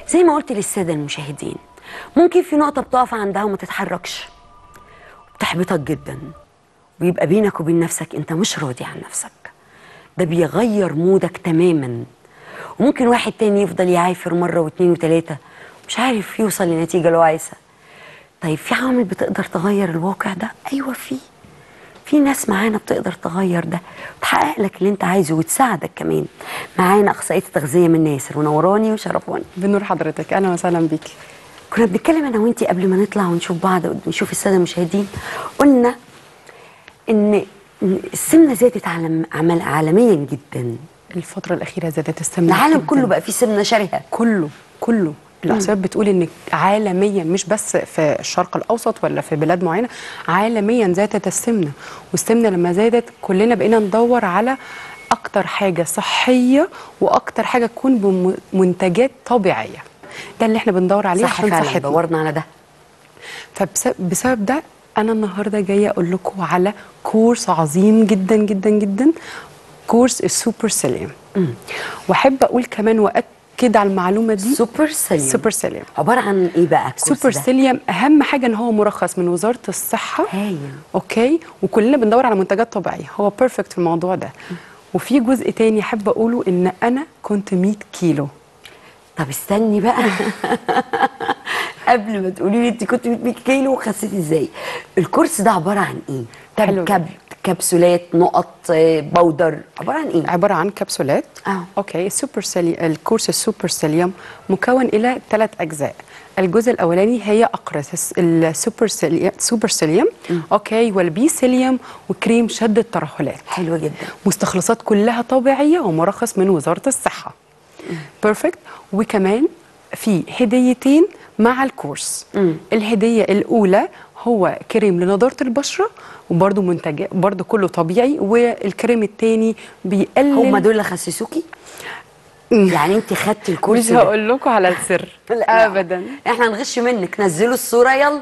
زي ما قلت للساده المشاهدين، ممكن في نقطه بتقف عندها وما تتحركش، بتحبطك جدا، ويبقى بينك وبين نفسك انت مش راضي عن نفسك. ده بيغير مودك تماما. وممكن واحد تاني يفضل يعافر مره واثنين وثلاثه مش عارف يوصل لنتيجه اللي هو عايزها. طيب في عوامل بتقدر تغير الواقع ده؟ ايوه، في ناس معانا بتقدر تغير ده وتحقق لك اللي انت عايزه وتساعدك كمان. معانا اخصائيه التغذيه من ناصر، ونوراني وشرفوني. بنور حضرتك، اهلا وسهلا بيكي. كنا بنتكلم انا وانتي قبل ما نطلع ونشوف بعض ونشوف الساده المشاهدين، قلنا ان السمنه زادت عالميا جدا. الفتره الاخيره زادت السمنه، العالم جداً. كله بقى فيه سمنه شرهه، كله الاحصائيات بتقول ان عالميا، مش بس في الشرق الاوسط ولا في بلاد معينه، عالميا زادت السمنه. والسمنه لما زادت كلنا بقينا ندور على اكتر حاجه صحيه واكتر حاجه تكون بمنتجات طبيعيه. ده اللي احنا بندور عليه صح عشان فعلا، صحتنا. دورنا على ده. فبسبب ده انا النهارده جايه اقول لكم على كورس عظيم جدا جدا جدا، كورس السوبر سيليوم. واحب اقول كمان واكد على المعلومه دي، سوبر سيليوم عباره عن ايه بقى الكورس سوبر ده؟ سيليوم اهم حاجه ان هو مرخص من وزاره الصحه. هايل. اوكي، وكلنا بندور على منتجات طبيعيه، هو بيرفكت في الموضوع ده. وفي جزء تاني احب اقوله، ان انا كنت 100 كيلو. طب استني بقى قبل ما تقولي لي انت كنت 100 كيلو وخسيتي ازاي. الكورس ده عباره عن ايه؟ كبسولات، نقط، بودر، عباره عن ايه؟ عباره عن كبسولات. اوكي. الكورس السوبر سيليوم مكون الى 3 اجزاء. الجزء الاولاني هي اقراص السوبر سيليوم، اوكي، والبي سيليوم، وكريم شد الترهلات. حلوه جدا. مستخلصات كلها طبيعيه ومرخص من وزاره الصحه. بيرفكت. وكمان في هديتين مع الكورس. الهديه الاولى هو كريم لنضاره البشره، وبرده منتج برده كله طبيعي. والكريم الثاني بيقلل. هم دول اللي خسسوكي؟ يعني انت خدتي الكورس مش هقول لكم على السر ابدا. احنا هنغش منك، نزلوا الصوره يلا.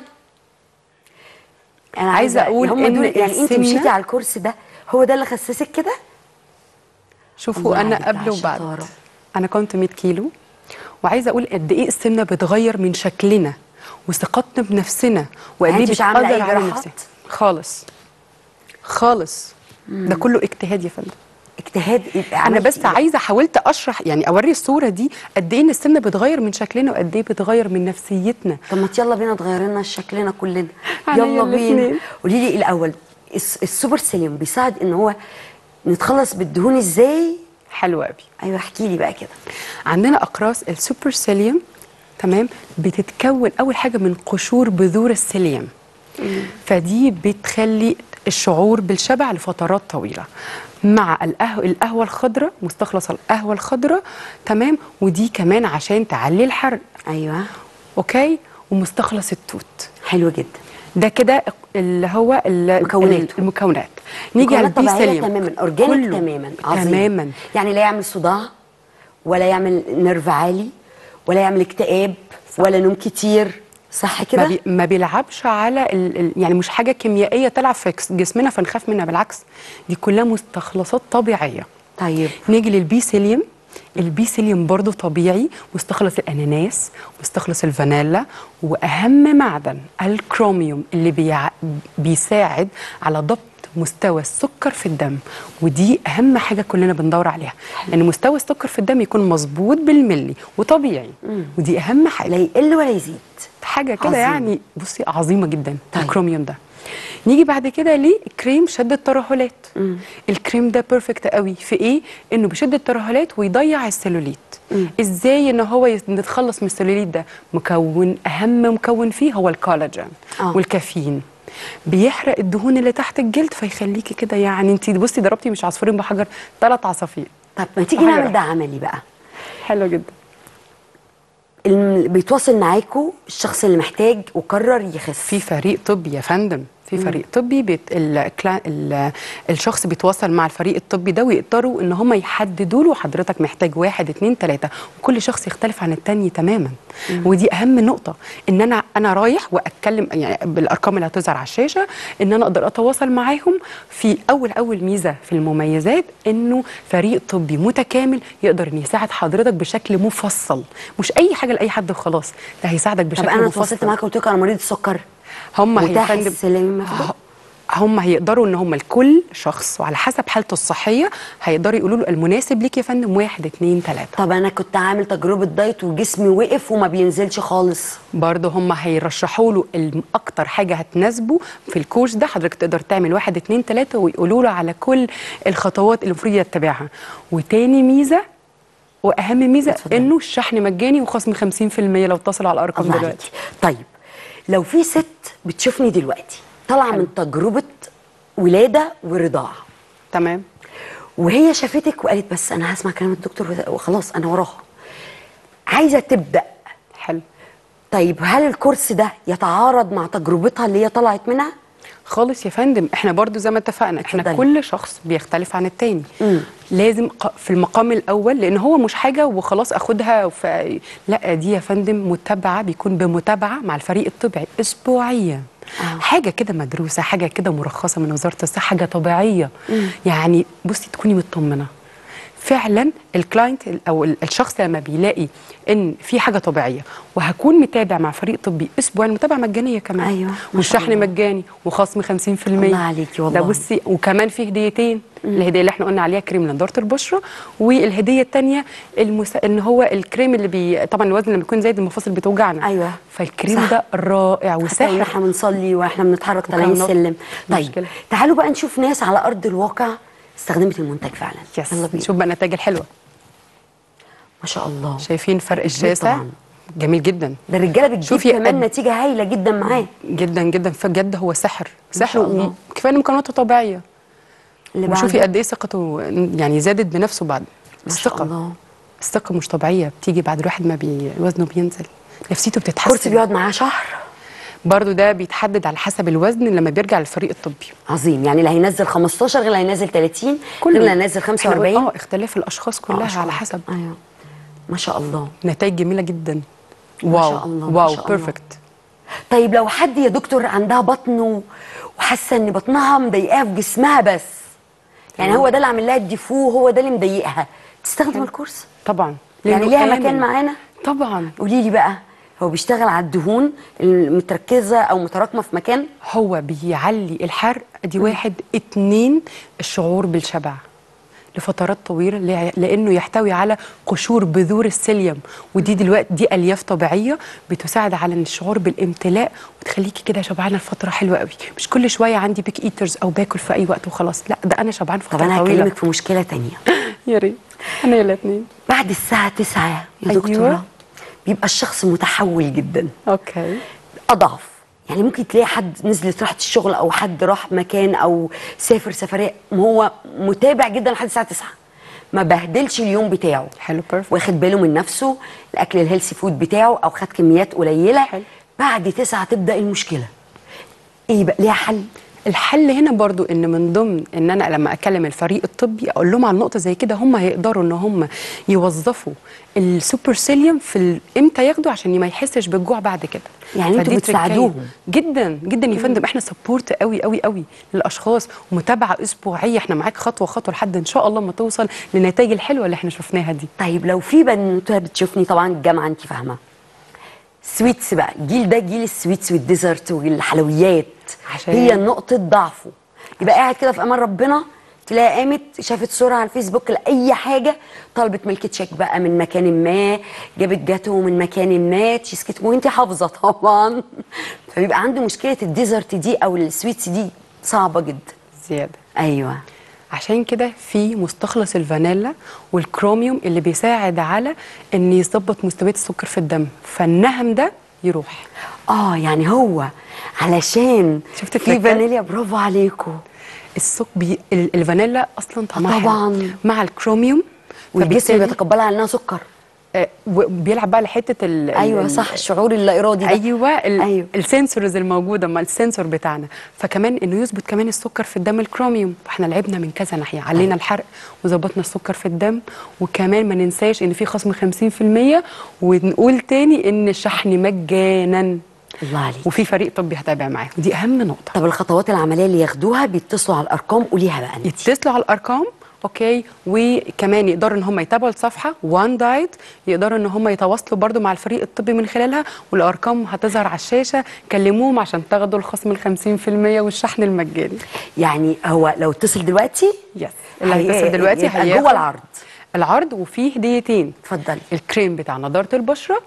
انا عايزه اقول هم دول يعني انت مشيتي على الكورس ده، هو ده اللي خسسك كده؟ شوفوا انا قبل وبعد. انا كنت 100 كيلو، وعايزه اقول قد ايه السمنه بتغير من شكلنا وثقتنا بنفسنا، وقد ايه بتقدر على نفسنا. خالص ده كله اجتهاد يا فندم. اجتهاد. انا بس عايزه حاولت اشرح، يعني اوري الصوره دي قد ايه ان السمنه بتغير من شكلنا وقد ايه بتغير من نفسيتنا. طب ما يلا بينا تغير لنا شكلنا كلنا. يلا بينا. قولي لي الاول، السوبر سيليوم بيساعد ان هو نتخلص بالدهون ازاي؟ حلو قوي. ايوه احكي لي بقى كده. عندنا اقراص السوبر سيليوم، تمام، بتتكون اول حاجه من قشور بذور السيليوم. فدي بتخلي الشعور بالشبع لفترات طويله، مع القهوه الخضراء، مستخلص القهوه الخضراء، تمام. ودي كمان عشان تعلي الحرق. ايوه. اوكي. ومستخلص التوت. حلو جدا. ده كده اللي هو المكونات. نيجي على البي سيليوم. تماما اورجانيك تماما. عظيم. تماما. يعني لا يعمل صداع، ولا يعمل نرف عالي، ولا يعمل اكتئاب، ولا نوم كتير، صح كده؟ ما بيلعبش على يعني مش حاجه كيميائيه تلعب في جسمنا فنخاف منها، بالعكس دي كلها مستخلصات طبيعيه. طيب نيجي للبي سيليوم. البي سيليوم برضه طبيعي، مستخلص الاناناس، مستخلص الفانيلا، واهم معدن الكروميوم اللي بيساعد على ضبط مستوى السكر في الدم. ودي اهم حاجه كلنا بندور عليها، ان مستوى السكر في الدم يكون مظبوط بالملي وطبيعي. ودي اهم حاجه، لا يقل ولا يزيد. حاجه كده يعني بصي عظيمه جدا. طيب. الكروميوم ده. نيجي بعد كده لكريم شد الترهلات. الكريم ده بيرفكت قوي في ايه؟ انه بيشد الترهلات ويضيع السلوليت. ازاي ان هو نتخلص من السلوليت ده؟ اهم مكون فيه هو الكولاجين والكافيين. بيحرق الدهون اللي تحت الجلد، فيخليكي كده يعني انت بصي ضربتي مش عصفورين بحجر، 3 عصافير. طب ما تيجي نعمل ده عملي بقى. حلو جدا. بيتواصل معاكوا الشخص اللي محتاج وقرر يخس. في فريق طبي يا فندم، في فريق طبي الشخص بيتواصل مع الفريق الطبي ده ويقدروا ان هم يحددوا له حضرتك محتاج 1 2 3، وكل شخص يختلف عن التاني تماما. ودي اهم نقطه، ان انا رايح واتكلم يعني بالارقام اللي هتظهر على الشاشه، ان انا اقدر اتواصل معاهم. في اول ميزه في المميزات انه فريق طبي متكامل يقدر ان يساعد حضرتك بشكل مفصل، مش اي حاجه لاي حد وخلاص، ده هيساعدك بشكل طب مفصل. انا اتواصلت معاك وقلت لك على مريض السكر، هم متاح السلام هم هيقدروا ان هم لكل شخص وعلى حسب حالته الصحيه هيقدروا يقولوا له المناسب ليك يا فندم 1 2 3. طب انا كنت عامل تجربه دايت وجسمي وقف وما بينزلش خالص، برضه هم هيرشحوا له اكتر حاجه هتناسبه في الكورس ده. حضرتك تقدر تعمل 1 2 3 ويقولوا له على كل الخطوات اللي المفروض يتبعها. وتاني ميزه واهم ميزه انه الشحن مجاني وخصم 50% لو اتصلوا على الارقام دلوقتي. طيب لو في ست بتشوفني دلوقتي طالعه من تجربه ولاده ورضاعه، تمام، وهي شافتك وقالت بس انا هسمع كلام الدكتور وخلاص انا وراها، عايزه تبدا، حلو، طيب هل الكورس ده يتعارض مع تجربتها اللي هي طلعت منها؟ خالص يا فندم، احنا برضو زي ما اتفقنا احنا كل شخص بيختلف عن التاني. لازم في المقام الاول، لان هو مش حاجه وخلاص اخدها لا، دي يا فندم متابعه، بيكون بمتابعه مع الفريق الطبي اسبوعيا. حاجه كده مدروسه، حاجه كده مرخصه من وزاره الصحه، حاجه طبيعيه. يعني بصي تكوني مطمنه فعلا. الكلاينت او الشخص لما بيلاقي ان في حاجه طبيعيه وهكون متابع مع فريق طبي اسبوعين، متابعه مجانيه كمان. ايوه، والشحن مجاني وخصم 50%. الله عليكي والله. ده بصي، وكمان في هديتين. الهديه اللي احنا قلنا عليها كريم لنضاره البشره، والهديه الثانيه ان هو الكريم اللي طبعا الوزن لما بيكون زايد المفاصل بتوجعنا. ايوه، فالكريم صح. ده رائع وسحر. احنا بنصلي واحنا بنتحرك طالعين السلم. طيب تعالوا بقى نشوف ناس على ارض الواقع استخدمت المنتج فعلا. يس، نشوف بقى النتائج الحلوه. ما شاء الله، شايفين فرق الشاسع؟ جميل جدا. ده الرجاله بتجيب كمان نتيجه هايله جدا معاه. جدا جدا، بجد هو سحر وكفايه ان مكوناته طبيعيه. وشوفي قد ايه ثقته يعني زادت بنفسه بعد. الثقه مش طبيعيه بتيجي بعد الواحد ما وزنه بينزل، نفسيته بتتحسن. الكورس بيقعد معاه شهر برضو، ده بيتحدد على حسب الوزن لما بيرجع للفريق الطبي. عظيم. يعني اللي هينزل 15 غير اللي هينزل 30 غير اللي هينزل 45. اختلاف الاشخاص كلها على حسب. ايوه ما شاء الله، نتائج جميله جدا. واو ما شاء الله، واو بيرفكت. طيب لو حد يا دكتور عندها بطن وحاسه ان بطنها مضايقاها في جسمها بس، يعني هو ده اللي عامل لها الديفو، هو ده اللي مضايقها، تستخدم الكورس؟ طبعا، يعني ليها مكان معانا طبعا. قولي لي بقى، هو بيشتغل على الدهون المتركزه او متراكمه في مكان؟ هو بيعلي الحرق، دي 1 2 الشعور بالشبع لفترات طويله، لانه يحتوي على قشور بذور السيليوم، ودي دلوقتي دي الياف طبيعيه بتساعد على الشعور بالامتلاء وتخليكي كده شبعانه لفتره حلوه قوي. مش كل شويه عندي بيك ايترز او باكل في اي وقت وخلاص، لا ده انا شبعان فتره طويله. طب انا هكلمك في مشكله ثانيه. يا ريت. انا الاثنين بعد الساعه 9 يا دكتوره بيبقى الشخص متحول جدا. اوكي. اضعف، يعني ممكن تلاقي حد نزلت راحت الشغل او حد راح مكان او سافر سفريه، هو متابع جدا لحد الساعه 9، ما بهدلش اليوم بتاعه. حلو، بيرفكت. واخد باله من نفسه، الاكل الهيلثي فود بتاعه، او خد كميات قليله. حلو. بعد 9 تبدا المشكله. ايه بقى ليها حل؟ الحل هنا برضو ان من ضمن ان انا لما اكلم الفريق الطبي اقول لهم على نقطه زي كده، هم هيقدروا ان هم يوظفوا السوبر سيليوم في امتى ياخدوا عشان ما يحسش بالجوع بعد كده. يعني انتوا بتساعدوهم جدا جدا يا فندم. احنا سبورت قوي قوي قوي للاشخاص، ومتابعه اسبوعيه، احنا معاك خطوه خطوه لحد ان شاء الله ما توصل للنتائج الحلوه اللي احنا شفناها دي. طيب لو في بنوته بتشوفني، طبعا الجامعه انت فاهمه، سويتس بقى، الجيل ده جيل السويتس والديزرت والحلويات، هي نقطه ضعفه، يبقى قاعد كده في امان ربنا، تلاقي قامت شافت صوره على الفيسبوك لاي حاجه، طلبت ميلك تشيك بقى من مكان ما، جابت جاتو من مكان ما، تشيز كيك، وانت حافظه طبعا. فبيبقى عنده مشكله الديزرت دي او السويتس دي صعبه جدا زياده. ايوه، عشان كده في مستخلص الفانيلا والكروميوم اللي بيساعد على ان يظبط مستويات السكر في الدم، فالنهم ده يروح. يعني هو علشان شفت في فانيليا. برافو عليكم. الفانيلا اصلا طعمها طبعا مع الكروميوم، والجسم بيتقبلها على انها سكر. وبيلعب بقى لحته ايوه صح، الشعور اللا ارادي ده. ايوه أيوة. السنسورز الموجوده، ما السنسور بتاعنا. فكمان انه يظبط كمان السكر في الدم، الكروميوم. احنا لعبنا من كذا ناحيه، علينا الحرق وظبطنا السكر في الدم، وكمان ما ننساش ان في خصم 50%، ونقول تاني ان الشحن مجانا. الله عليك. وفي فريق طبي هتابع معاهم، ودي اهم نقطه. طب الخطوات العمليه اللي ياخدوها، بيتصلوا على الارقام، قوليها بقى انت. يتصلوا على الارقام، اوكي. وكمان يقدروا ان هم يتابعوا الصفحه وان دايت، يقدروا ان هم يتواصلوا برضو مع الفريق الطبي من خلالها، والارقام هتظهر على الشاشه. كلموهم عشان تاخدوا الخصم ال 50% والشحن المجاني. يعني هو لو اتصل دلوقتي، يس، اللي هيتصل دلوقتي هياخد جوه العرض وفيه هديتين. اتفضلي. الكريم بتاع نضاره البشره،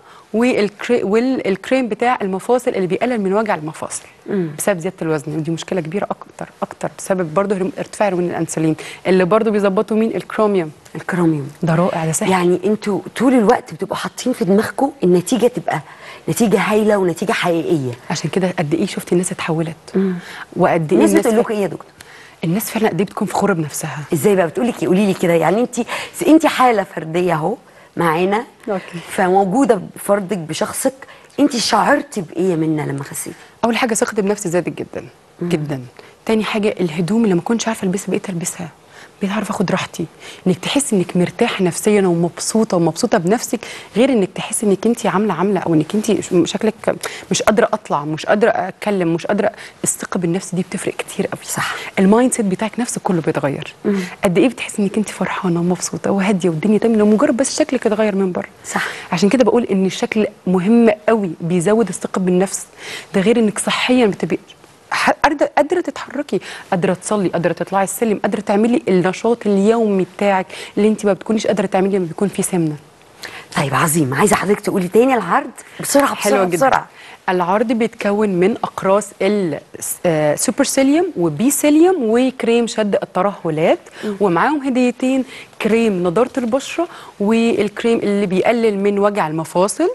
والكريم بتاع المفاصل اللي بيقلل من وجع المفاصل بسبب زياده الوزن، ودي مشكله كبيره اكتر بسبب برضه ارتفاع هرمون الانسولين، اللي برضه بيظبطوا مين؟ الكروميوم ده رائع، ده سهل. يعني انتوا طول الوقت بتبقوا حاطين في دماغكم النتيجه تبقى نتيجه هايله ونتيجه حقيقيه. عشان كده قد ايه شفتي الناس اتحولت، وقد ايه الناس بتقول لكم ايه يا دكتور؟ الناس فعلا قد ايه بتكون فخوره بنفسها. ازاي بقى؟ بتقول لك قولي لي كده. يعني انت حاله فرديه اهو معانا، فموجوده بفردك بشخصك، انت شعرتي بايه منا لما خسيتي؟ اول حاجه ثقتي بنفسي زادت جدا جدا. تاني حاجه الهدوم اللي ما كنتش عارفه البسها بقيت البسها، بقيت عارفه اخد راحتي. انك تحسي انك مرتاحه نفسيا ومبسوطه بنفسك، غير انك تحسي انك انت عامله او انك انت شكلك مش قادره اطلع، مش قادره اتكلم، مش قادره. الثقه بالنفس دي بتفرق كتير قوي. صح. المايند سيت بتاعك نفسه كله بيتغير. قد ايه بتحسي انك انت فرحانه ومبسوطه وهاديه والدنيا تمام لو مجرد بس شكلك اتغير من بره. صح. عشان كده بقول ان الشكل مهم قوي، بيزود الثقه بالنفس. ده غير انك صحيا بتبقي قادره تتحركي، قادره تصلي، قادره تطلعي السلم، قادره تعملي النشاط اليومي بتاعك اللي انت ما بتكونيش قادره تعمليه لما بيكون في سمنه. طيب عظيم. عايزه حضرتك تقولي تاني العرض بسرعه حلوه جدا. بسرعه. العرض بيتكون من اقراص السوبرسيليوم وبيسيليوم وكريم شد الترهلات، ومعاهم هديتين: كريم نضاره البشره، والكريم اللي بيقلل من وجع المفاصل،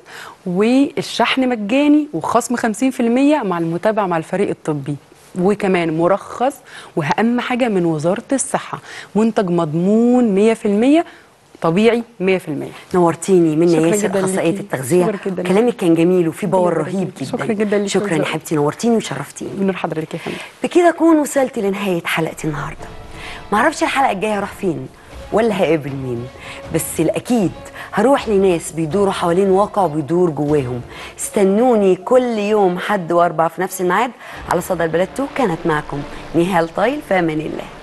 والشحن مجاني، وخصم 50% مع المتابعه مع الفريق الطبي، وكمان مرخص واهم حاجه من وزاره الصحه، منتج مضمون 100%، طبيعي 100%. نورتيني منى ياسر، اخصائيه التغذيه. كلامك كان جميل وفي باور رهيب جدا. شكرا جدا ليكي. شكرا يا حبيبتي، نورتيني وشرفتيني. بنور حضرتك يا فندم. بكده اكون وصلت لنهايه حلقتي النهارده. ما اعرفش الحلقه الجايه هروح فين ولا هقابل مين، بس الاكيد هروح لناس بيدوروا حوالين واقع وبيدور جواهم. استنوني كل يوم حد واربع في نفس الميعاد على صدى البلد 2. كانت معكم نهال طايل، في امان الله.